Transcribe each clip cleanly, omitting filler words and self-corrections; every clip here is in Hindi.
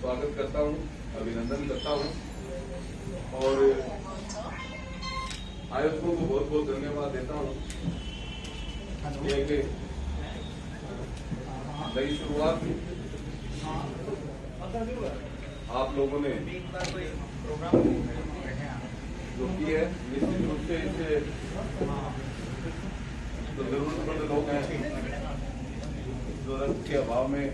स्वागत करता हूँ, अभिनंदन करता हूँ और आयोजकों को बहुत बहुत धन्यवाद देता हूँ। नई शुरुआत आप लोगों ने जो की है, निश्चित रूप से इससे जो जरूरतमंद लोग हैं, जो रक्त के अभाव में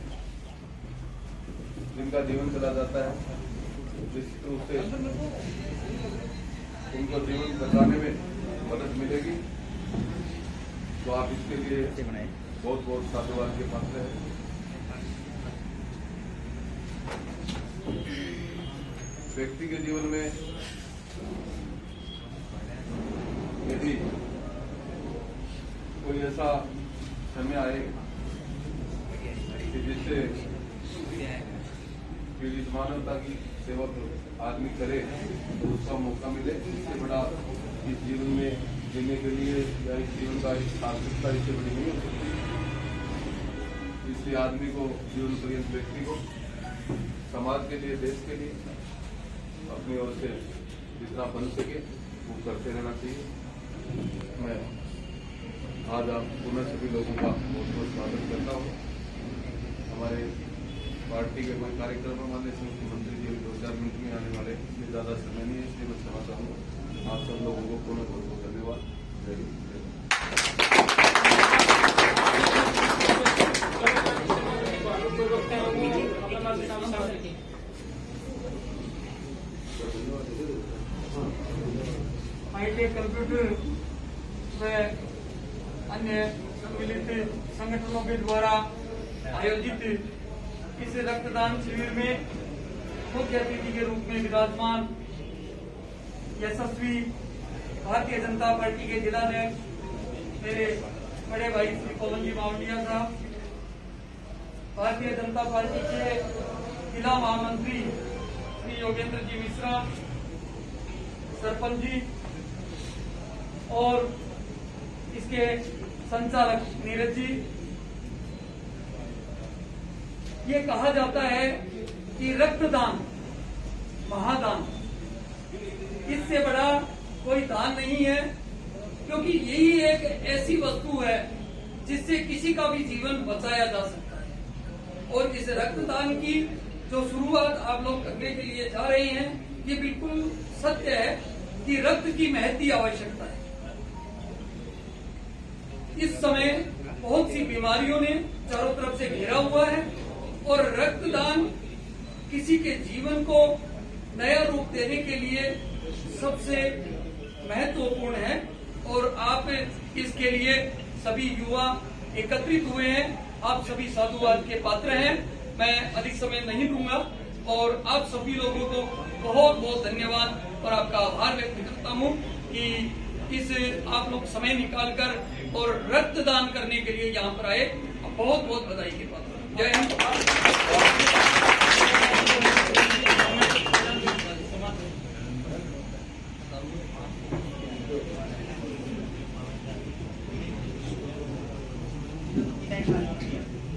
जिनका जीवन चला जाता है, निश्चित रूप से उनको जीवन बचाने में मदद मिलेगी। तो आप इसके लिए बहुत बहुत साधुवाद के पात्र हैं। व्यक्ति के जीवन में यदि कोई ऐसा समय आए कि जिससे पीड़ित मानवता की सेवा आदमी करे तो उसका मौका मिले, इससे बड़ा इस जीवन में जीने के लिए या इस जीवन का आवश्यकता इससे बड़ी नहीं हो सकती। इसलिए आदमी को, जीवन पर्यंत व्यक्ति को समाज के लिए, देश के लिए अपनी ओर से जितना बन सके वो करते रहना चाहिए। मैं आज आप पुनः सभी लोगों का बहुत बहुत स्वागत करता हूँ। हमारे पार्टी के कोई कार्यक्रम में माननीय मुख्यमंत्री जी 2-4 मिनट में आने वाले, इसलिए ज्यादा समय नहीं है, इसलिए मैं क्षमा चाहूँगा। आप सब लोगों को पुनः बहुत बहुत धन्यवाद। जय हिंद। हाईटेक कंप्यूटर व अन्य सम्मिलित संगठनों के द्वारा आयोजित इस रक्तदान शिविर में मुख्य अतिथि के रूप में विराजमान यशस्वी भारतीय जनता पार्टी के जिलाध्यक्ष मेरे बड़े भाई श्री पवन जी मावटिया साहब, भारतीय जनता पार्टी के जिला महामंत्री श्री योगेंद्र जी मिश्रा, सरपंच जी और इसके संचालक नीरज जी। ये कहा जाता है कि रक्तदान महादान, इससे बड़ा कोई दान नहीं है, क्योंकि यही एक ऐसी वस्तु है जिससे किसी का भी जीवन बचाया जा सकता है। और इस रक्तदान की जो शुरुआत आप लोग करने के लिए जा रहे हैं, ये बिल्कुल सत्य है कि रक्त की महती आवश्यकता है। इस समय बहुत सी बीमारियों ने चारों तरफ से घेरा हुआ है और रक्तदान किसी के जीवन को नया रूप देने के लिए सबसे महत्वपूर्ण है। और आप इसके लिए सभी युवा एकत्रित हुए हैं, आप सभी साधुवाद के पात्र हैं। मैं अधिक समय नहीं दूंगा और आप सभी लोगों को बहुत बहुत धन्यवाद और आपका आभार व्यक्त करता हूं कि इस आप लोग समय निकालकर और रक्तदान करने के लिए यहाँ पर आए। बहुत बहुत बधाई के पात्र। जय हिंद। Thank you.